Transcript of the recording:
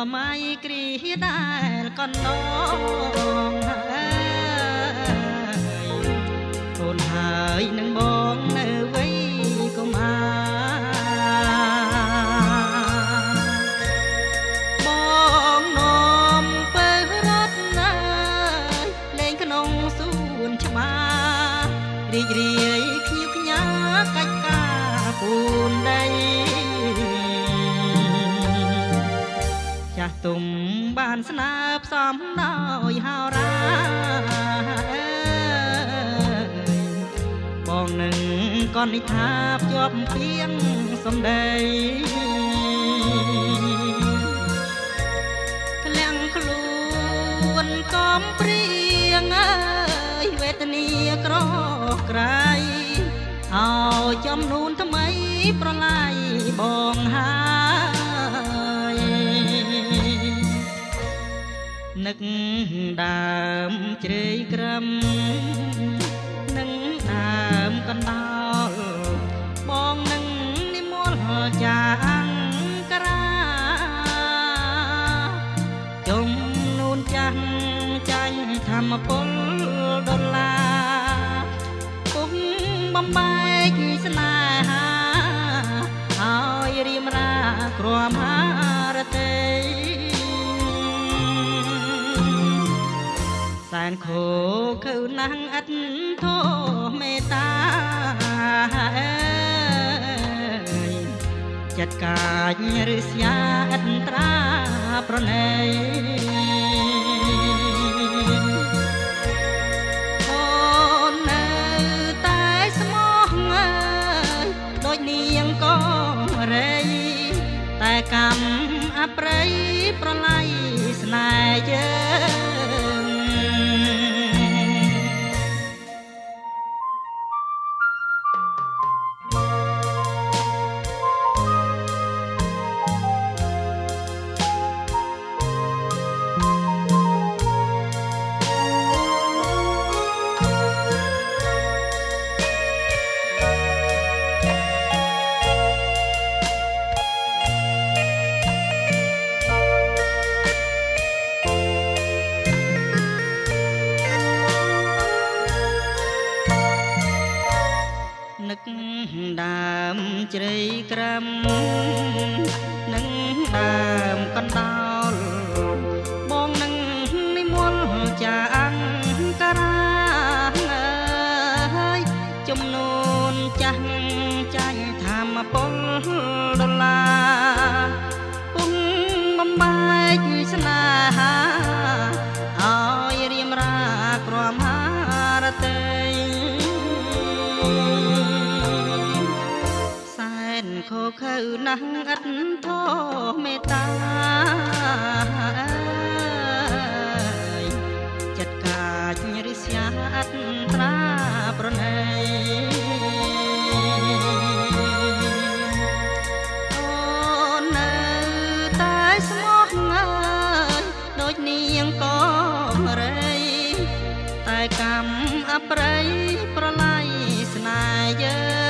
ម៉ៃគ្រីដែលកណ្ដងអូនហើយនឹងបងនៅវ័យកុមារបងនាំពើរត់ណាលេងក្នុងសួនច្បាររីករាយខ្ញៀវខ្ញាកាច់ការពូនដីចាស់ទុំបានស្នើផ្សំដោយហោរាបងនឹងកននិថាភ្ជាប់ពីងសំដីក្លៀងខ្លួនកំព្រៀងអើយវេទនាក្រក្រៃឲ្យចំនួនថ្មីប្រឡាយបងហើយនឹកដើមជ្រៃក្រំនឹងដើមកណ្ដោលបងនឹងនិមលចាអង្គរាចំនួនចាស់ចាញ់ធម្មពលដុល្លារពុកបំបែកស្នេហាហើយរៀមរាក្រមហារតីសែនខូខើណាស់ឥតធមមេត្តាចិត្តកាចឬស្យាឥតត្រាប្រណីអូននៅតែស្មោះអើយដូចនាងកងរៃតែកម្មអប្រិយប្រឡ័យស្នេហ៍យើងនឹកដើមជ្រៃក្រំនឹងដើមកណ្ដោលបងនឹងនិមលចាអង្គរាហើយចំនួនចាស់ចាញ់ធម្មពលដុល្លារពុំបំបែកស្នេហាឲ្យរៀមរាក្រមហារតីខូខើណាស់ឥតធមមេត្តាចិត្តកាចរិស្យាអត់ត្រាប្រណីអូននៅតែស្មោះអើយដូចនាងកងរៃតែកម្មអប្រិយប្រឡ័យស្នេហ៍យើង